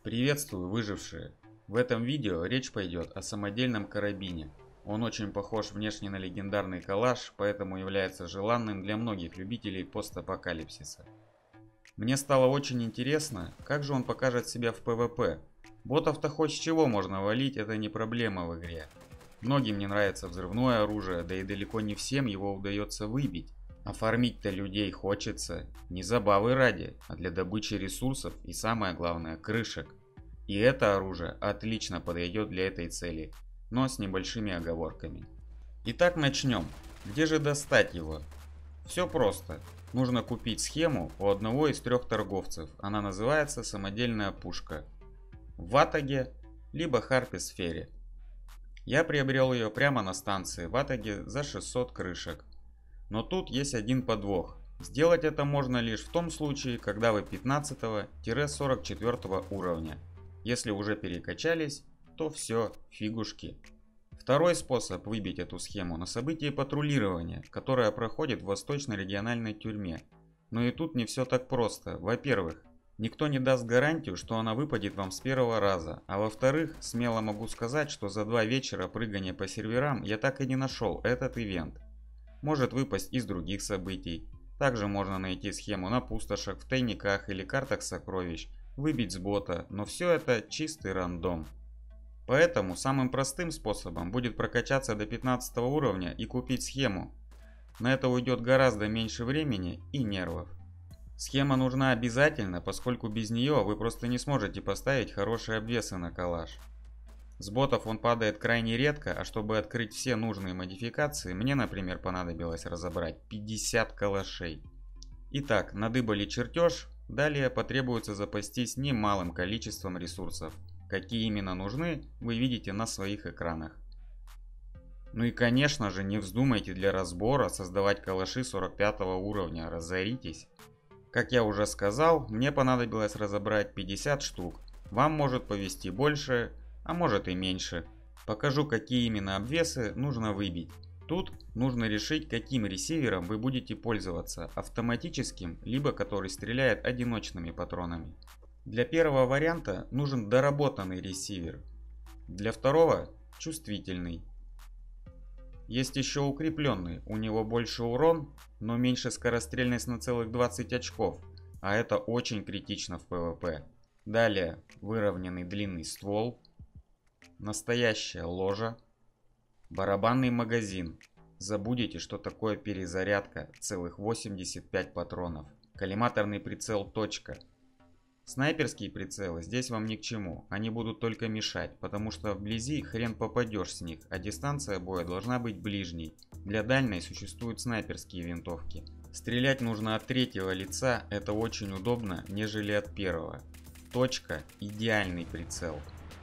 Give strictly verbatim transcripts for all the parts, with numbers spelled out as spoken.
Приветствую, выжившие! В этом видео речь пойдет о самодельном карабине. Он очень похож внешне на легендарный калаш, поэтому является желанным для многих любителей постапокалипсиса. Мне стало очень интересно, как же он покажет себя в пэ вэ пэ. Ботов-то хоть с чего можно валить, это не проблема в игре. Многим не нравится взрывное оружие, да и далеко не всем его удается выбить. А фармить-то людей хочется не забавы ради, а для добычи ресурсов и, самое главное, крышек. И это оружие отлично подойдет для этой цели, но с небольшими оговорками. Итак, начнем. Где же достать его? Все просто. Нужно купить схему у одного из трех торговцев. Она называется самодельная пушка. В Атаге, либо Харписфере. Я приобрел ее прямо на станции в Атаге за шестьсот крышек. Но тут есть один подвох. Сделать это можно лишь в том случае, когда вы пятнадцатого-сорок четвёртого уровня. Если уже перекачались, то все, фигушки. Второй способ выбить эту схему на событии патрулирования, которое проходит в Восточной региональной тюрьме. Но и тут не все так просто. Во-первых, никто не даст гарантию, что она выпадет вам с первого раза. А во-вторых, смело могу сказать, что за два вечера прыгания по серверам я так и не нашел этот ивент. Может выпасть из других событий. Также можно найти схему на пустошах, в тайниках или картах сокровищ, выбить с бота, но все это чистый рандом. Поэтому самым простым способом будет прокачаться до пятнадцатого уровня и купить схему. На это уйдет гораздо меньше времени и нервов. Схема нужна обязательно, поскольку без нее вы просто не сможете поставить хорошие обвесы на калаш. С ботов он падает крайне редко, а чтобы открыть все нужные модификации, мне, например, понадобилось разобрать пятьдесят калашей. Итак, надыбали чертеж, далее потребуется запастись немалым количеством ресурсов. Какие именно нужны, вы видите на своих экранах. Ну и конечно же, не вздумайте для разбора создавать калаши сорок пятого уровня, разоритесь. Как я уже сказал, мне понадобилось разобрать пятьдесят штук, вам может повезти больше, а может и меньше. Покажу, какие именно обвесы нужно выбить. Тут нужно решить, каким ресивером вы будете пользоваться, автоматическим, либо который стреляет одиночными патронами. Для первого варианта нужен доработанный ресивер, для второго чувствительный. Есть еще укрепленный, у него больше урон, но меньше скорострельность на целых двадцать очков, а это очень критично в пэ вэ пэ. Далее выровненный длинный ствол, настоящая ложа, барабанный магазин. Забудете, что такое перезарядка, целых восемьдесят пять патронов. Коллиматорный прицел точка. Снайперские прицелы здесь вам ни к чему, они будут только мешать, потому что вблизи хрен попадешь с них, а дистанция боя должна быть ближней. Для дальней существуют снайперские винтовки. Стрелять нужно от третьего лица, это очень удобно, нежели от первого. Точка – идеальный прицел.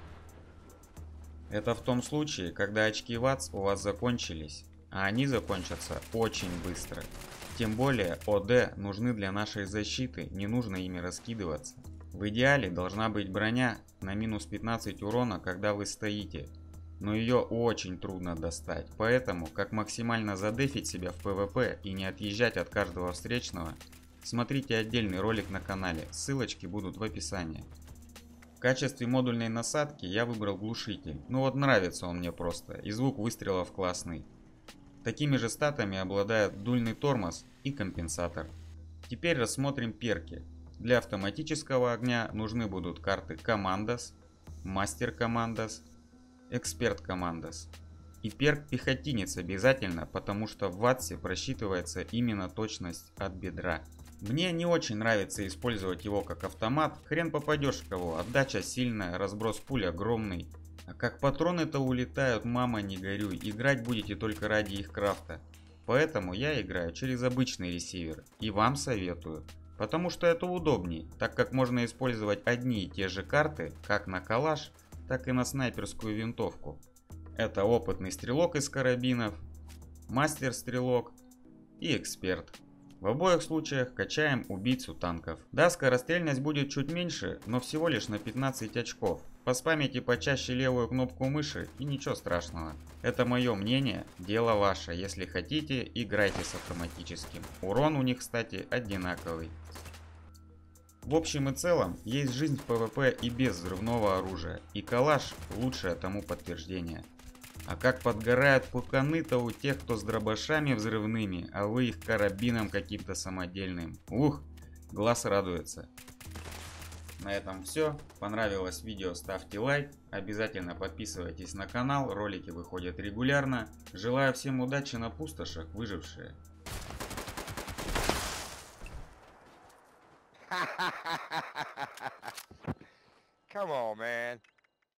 Это в том случае, когда очки ВАЦ у вас закончились, а они закончатся очень быстро. Тем более о дэ нужны для нашей защиты, не нужно ими раскидываться. В идеале должна быть броня на минус пятнадцать урона, когда вы стоите, но ее очень трудно достать, поэтому как максимально задефить себя в пэ вэ пэ и не отъезжать от каждого встречного, смотрите отдельный ролик на канале, ссылочки будут в описании. В качестве модульной насадки я выбрал глушитель, ну вот нравится он мне просто, и звук выстрелов классный. Такими же статами обладает дульный тормоз и компенсатор. Теперь рассмотрим перки. Для автоматического огня нужны будут карты Командос, Мастер Командос, Эксперт Командос. И перк Пехотинец обязательно, потому что в ВАТСе просчитывается именно точность от бедра. Мне не очень нравится использовать его как автомат, хрен попадешь в кого, отдача сильная, разброс пуль огромный. А как патроны-то улетают, мама не горюй, играть будете только ради их крафта. Поэтому я играю через обычный ресивер и вам советую, потому что это удобней, так как можно использовать одни и те же карты, как на калаш, так и на снайперскую винтовку. Это опытный стрелок из карабинов, мастер-стрелок и эксперт. В обоих случаях качаем убийцу танков. Да, скорострельность будет чуть меньше, но всего лишь на пятнадцать очков. Поспамите почаще левую кнопку мыши и ничего страшного. Это мое мнение, дело ваше. Если хотите, играйте с автоматическим. Урон у них, кстати, одинаковый. В общем и целом, есть жизнь в PvP и без взрывного оружия, и калаш лучшее тому подтверждение. А как подгорают пуканы-то у тех, кто с дробашами взрывными, а вы их карабином каким-то самодельным. Ух, глаз радуется. На этом все. Понравилось видео, ставьте лайк. Обязательно подписывайтесь на канал, ролики выходят регулярно. Желаю всем удачи на пустошах, выжившие. Come on, man.